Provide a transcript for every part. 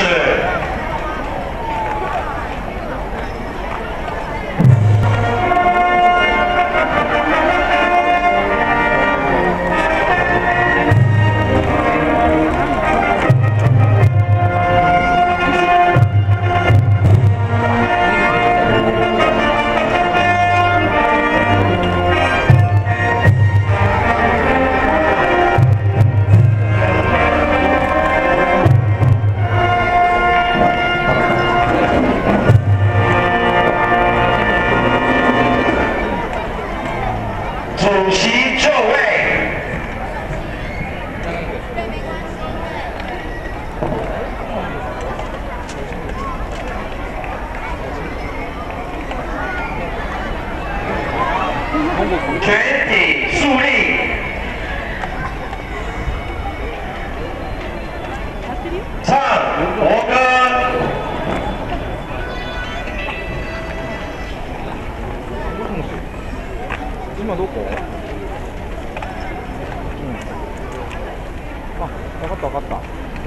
始。主席就位。全体肃立。唱国歌。 今どこ？あ、分かった分かった。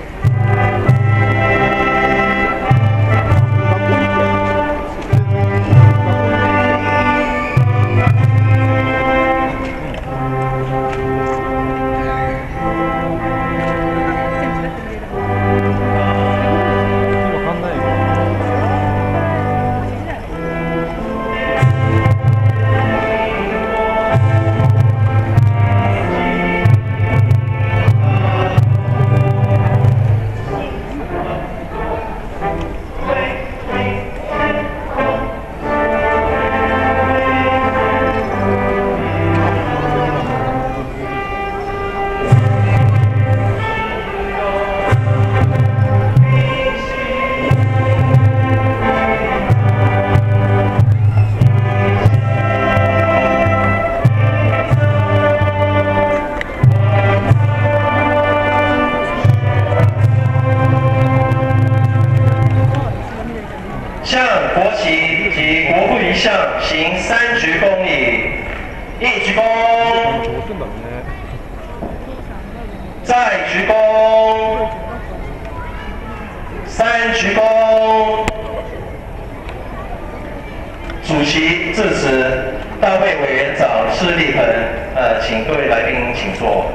向国旗及国父遗像行3鞠躬礼，1鞠躬，再鞠躬，3鞠躬。主席致辞，大会委员长施立恒，请各位来宾请坐。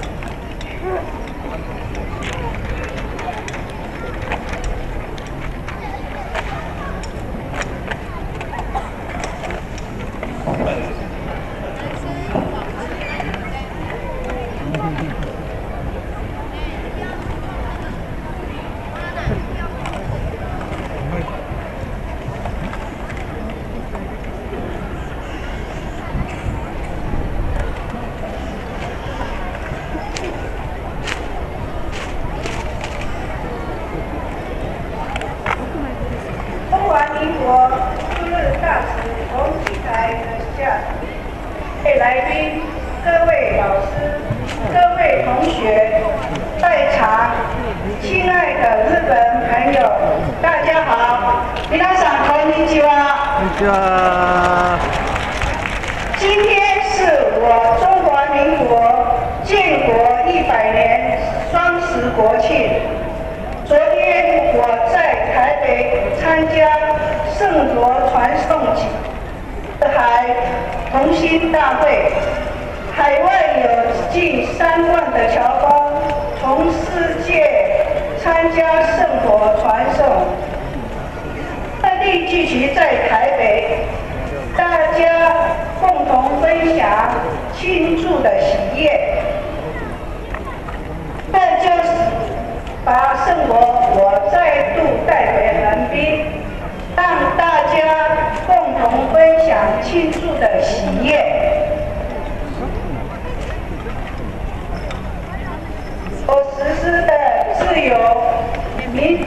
民国驻日大使洪启才阁下，各位来宾、各位老师、各位同学，在场亲爱的日本朋友，大家好，皆さんこんにちは。 こんにちは。 今天是我中华民国建国100年双十国庆。昨天我在台北参加圣罗传颂海同心大会，海外有近3万的侨胞从世界参加圣火传颂，特地聚集在台北，大家共同分享庆祝的喜悦。这就是把圣火我再度带回横滨，让大家共同分享庆祝的喜悦。所实施的自由民，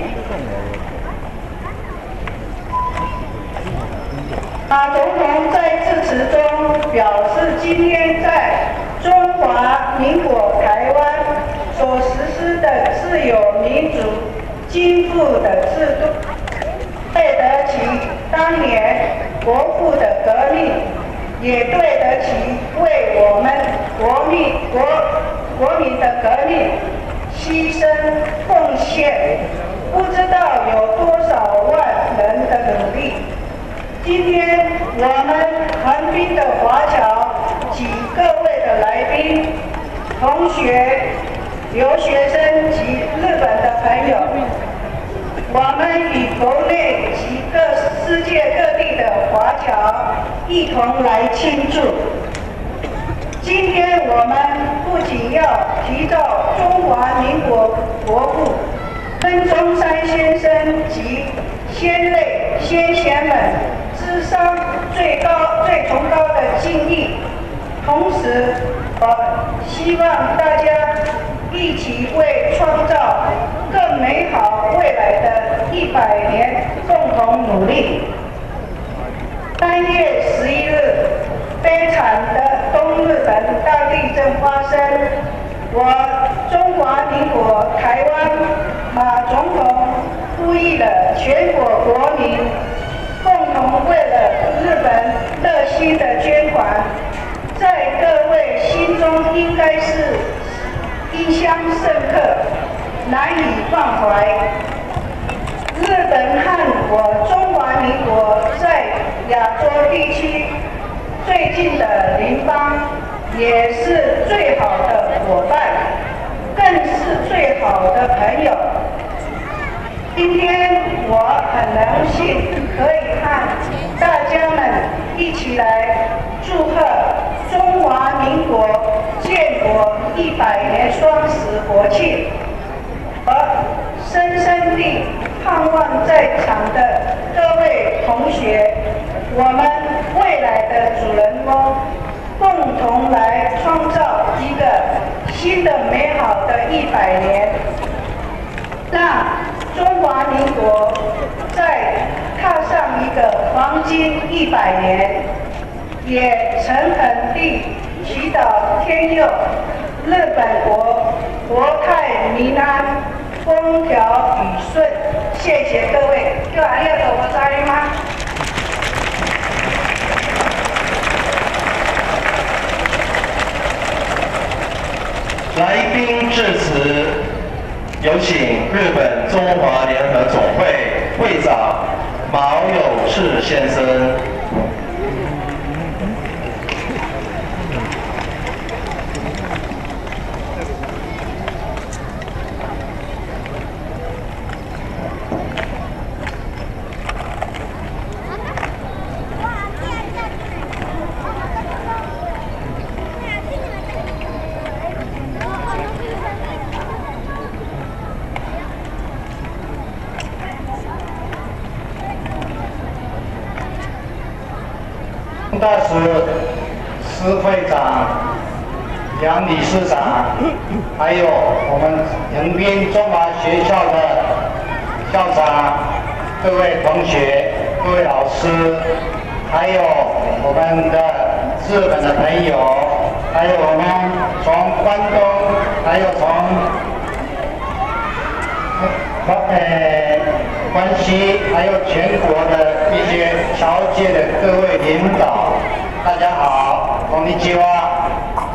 马总统在致辞中表示，今天在中华民国台湾所实施的自由民主经富的制度，对得起当年国父的革命，也对得起为我们国民的革命牺牲奉献不知同学、留学生及日本的朋友，我们与国内及世界各地的华侨一同来庆祝。今天我们不仅要提到中华民国国父孙中山先生及先烈先贤们智商最崇高的敬意，同时，希望大家一起为创造更美好未来的100年共同努力。3月11日，悲惨的东日本大地震发生，我中华民国台湾马总统呼吁了全国国民，共同为了日本热心的捐款，在各位心中应该是印象深刻，难以忘怀。日本和我中华民国在亚洲地区最近的邻邦，也是最好的伙伴，更是最好的朋友。今天我很荣幸可以和大家们一起来祝贺中华民国建国100年双十国庆，而深深地盼望在场的各位同学，我们未来的主人公，共同来创造一个新的美好的100年，让中华民国再踏上一个黄金100年，也诚恳地祈祷天佑日本国泰民安，风调雨顺。谢谢各位。今日ありがとうございます。 来宾致辞，有请日本中华联合总会会长毛有志先生。 大使、施会长、杨理事长，还有我们横滨中华学校的校长、各位同学、各位老师，还有我们的日本的朋友，还有我们从关东，还有从关西，还有全国的一些侨界的各位领导，大家好，こんにちは。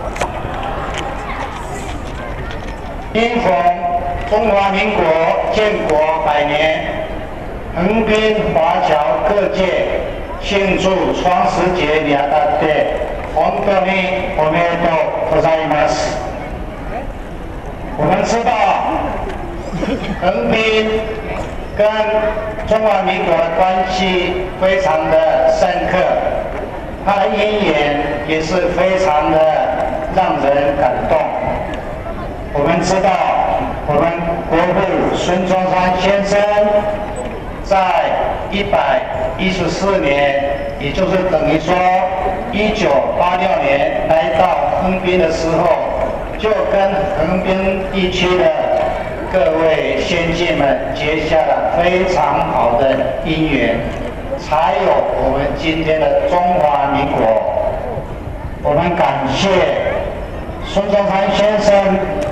因逢中华民国建国100年，横滨华侨各界庆祝双十节にあたって本当におめでとうございます。我们知道横滨跟中华民国的关系非常的深刻，它的姻缘也是非常的让人感动。我们知道，我们国父孙中山先生在114年，也就是等于说1986年来到横滨的时候，就跟横滨地区的各位先进们结下了非常好的姻缘，才有我们今天的中华民国。我们感谢孙中山先生